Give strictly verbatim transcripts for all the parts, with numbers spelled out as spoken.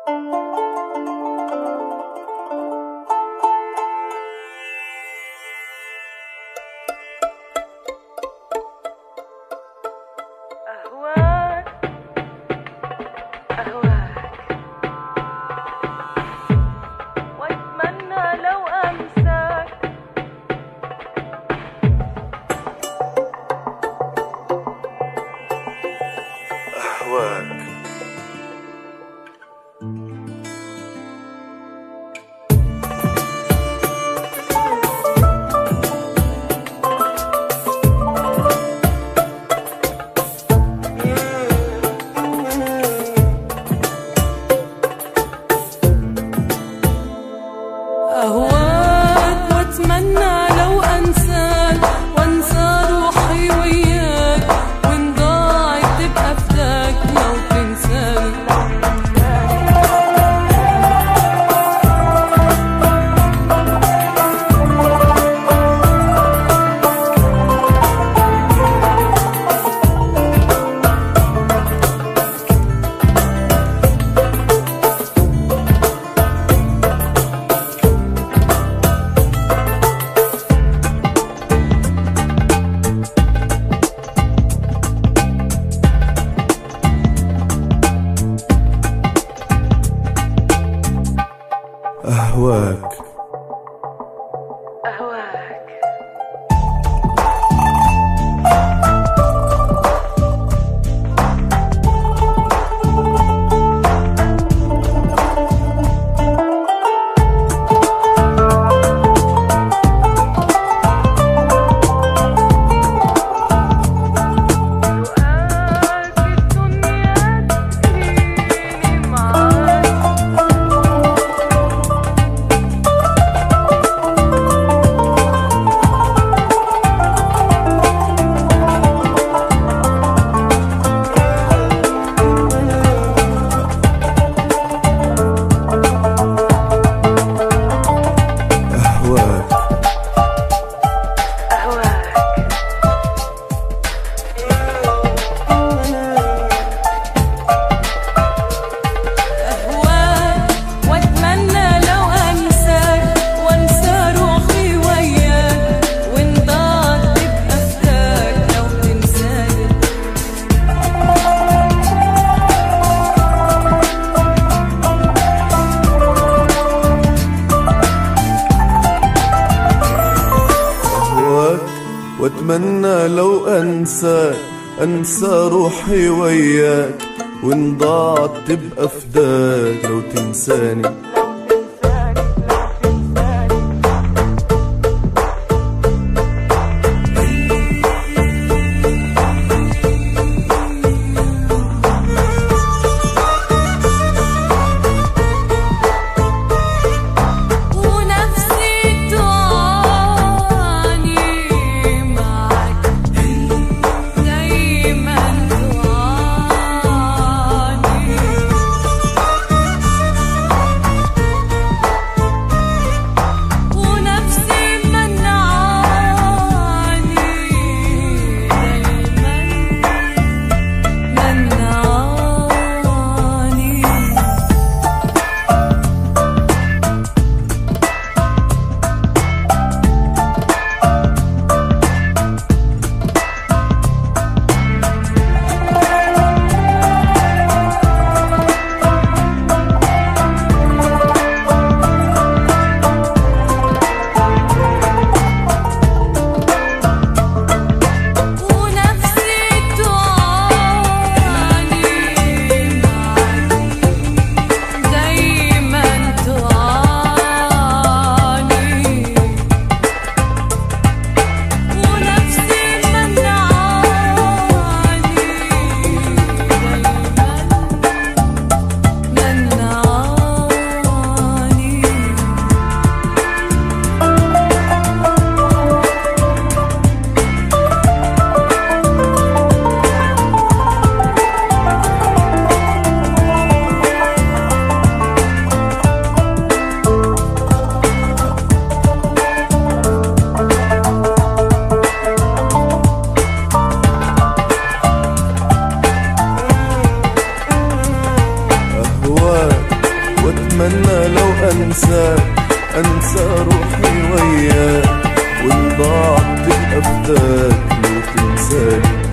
أهواك أهواك واتمنى لو انساك انسى روحي وياك وان ضاعت تبقى فداك لو تنساني. واتمنى لو انساك انسى روحي وياك، وان ضاعت تبقى فداك لو تنساني.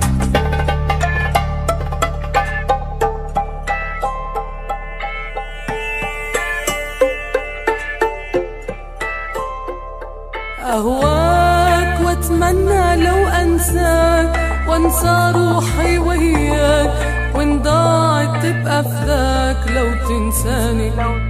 أهواك واتمنى لو أنساك وانسى روحي وياك، وإن ضاعت تبقى فداك لو تنساني.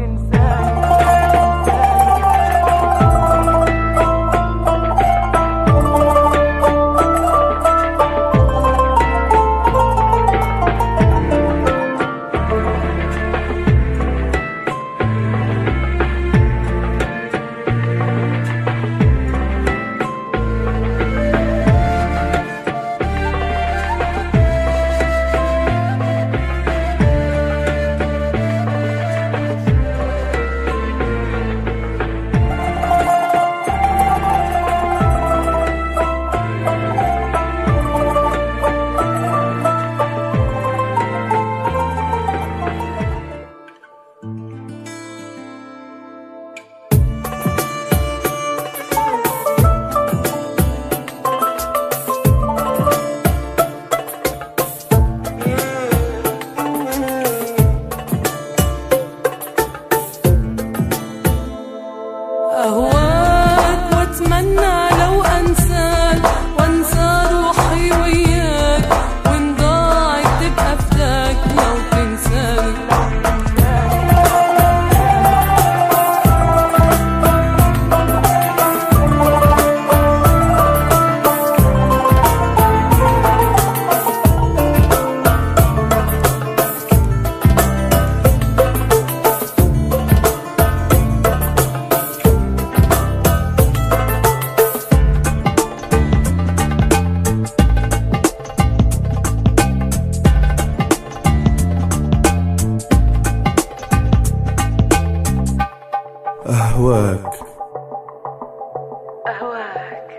أهواك واتمنى لو أنساك وانسى روحي وياك، وإن ضاعت تبقى فداك لو تنساني. أهواك أهواك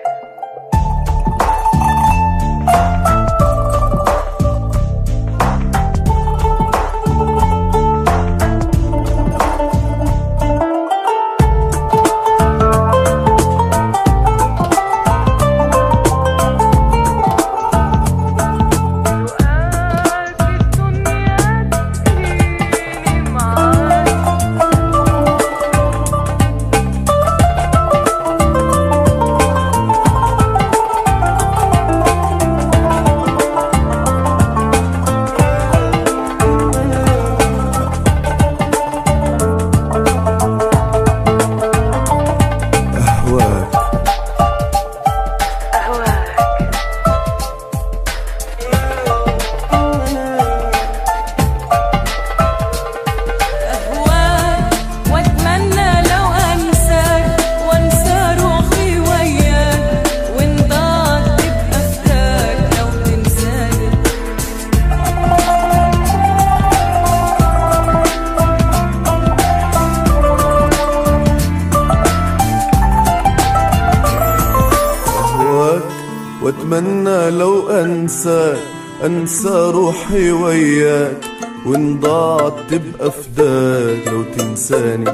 واتمنى لو انساك انسى روحي وياك، وان ضاعت تبقى فداك لو تنساني.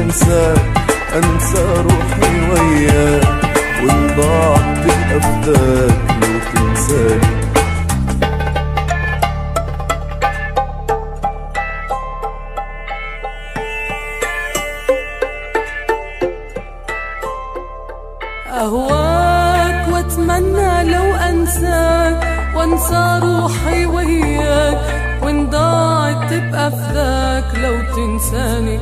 أنساك أنسى روحي وياك، وإن ضاعت تبقى فداك لو تنساني. أهواك وأتمنى لو أنساك وأنسى روحي وياك، وإن ضاعت تبقى فداك لو تنساني.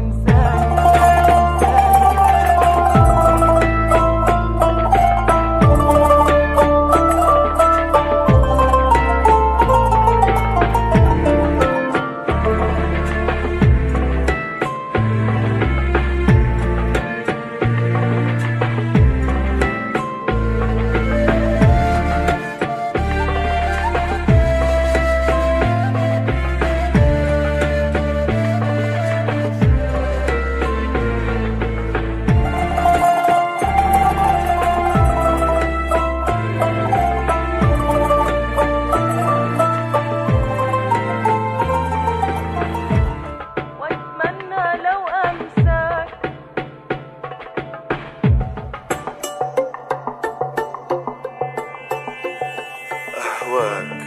أهواك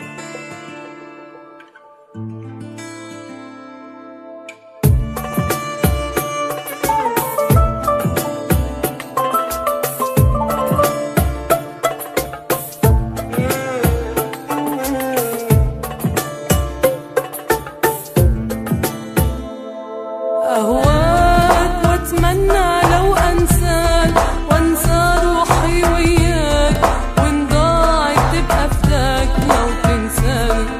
أهواك وأتمنى لو أنساك وأنسى روحي وياك، وإن ضاعت تبقى فداك لو تنساني.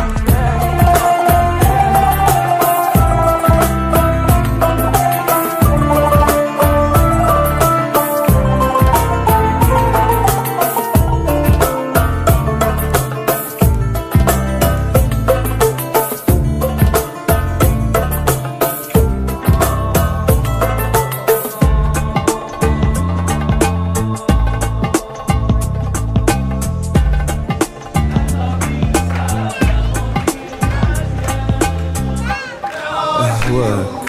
أهواك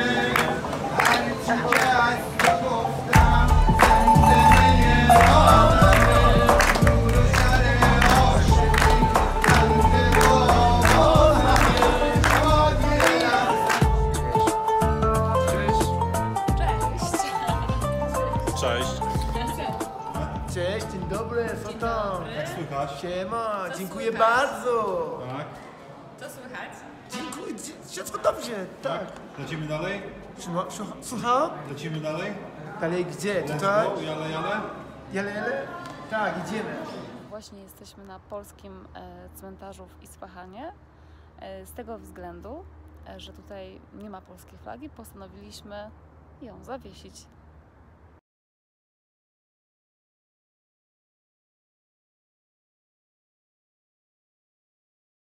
Cześć. Cześć, dzień dobry, co tam? Jak słychać? Siema, dziękuję bardzo. Tak. Co słychać? Dziękuję, wszystko dobrze, tak. Lecimy dalej? Słucha- słucha- Słucham? Lecimy dalej? Dalej gdzie? Let's Tutaj? go, jale, jale. Jale, jale? Tak, idziemy. Właśnie jesteśmy na polskim e, cmentarzu w Isfahanie. E, z tego względu, e, że tutaj nie ma polskiej flagi, postanowiliśmy ją zawiesić.